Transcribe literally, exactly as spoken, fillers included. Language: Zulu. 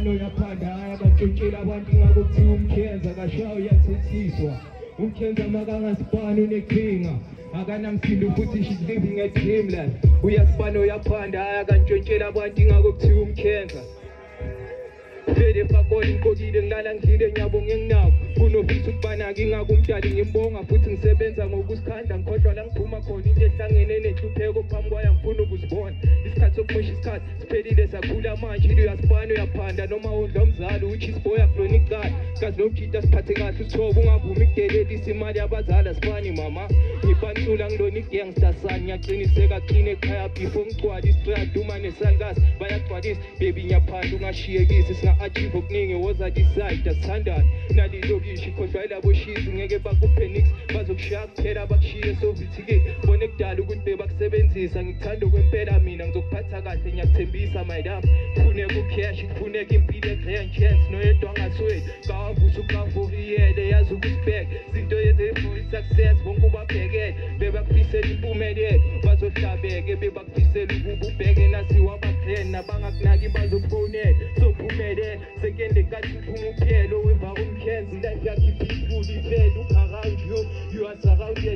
uyasibana uyaphanda akantshintshela abantu ngako kuthiwa umkhenza kashawo uyathethiswa umkhenza makangasibani unenkinga akanamsindo futhi she's living a dream life uyasibana uyaphanda akantshintshela abantu ngako kuthiwa umkhenza Fede fakoli ngikokile ngilala ngidlile ngiyabonga nginako kunofisa ukubana ngingakumdali ngimbonga futhi ngisebenza ngokusikhandla ngikhohlwa la ngiphuma khona into ehlangene nenhlupheko phambi kwaya ngifuna ukuzibona isikhathi sokumusha isikhathi siphelile sakhula manje into uyasibana uyaphanda noma undla umzali uthi isiboy akulona icala kazi nomjita siphathe kahle usithoba ungavumi ukudelelisa imali yabazali asifani mama ngipansula ngilona igangster son ngiyaqiniseka clean ekhaya before ngicwala istrad uma nesalgas bayagcwalisa baby ngiyaphanda ungashiyekisi singa achieve okuningi woza decide asithandana nalilokishi kodwa ilabo shizi ngeke bakuphe nix bazokushaya kuphela bakushiye sovithike bone kudala ukuthi bebakusebenzisa ngikuthanda kwempela mina ngizokuphatha kahle ngiyakuthembisa madam kufuneka ucash kufuneka impilo egrand chance noyedwa angasweli kawavusa ukavuriyele yazi ukusibheka izinto yezefu success bonke ubabhekele bebakufisela impumelelo bazohlabeke bebakufisela ukuba ubheke nasiwa abagrand nabangakunaki bazokufonela sophumele sekende kathi uphuma uphelo weva umkhenzi life yakhe peaceful ifele look around you you are surrounded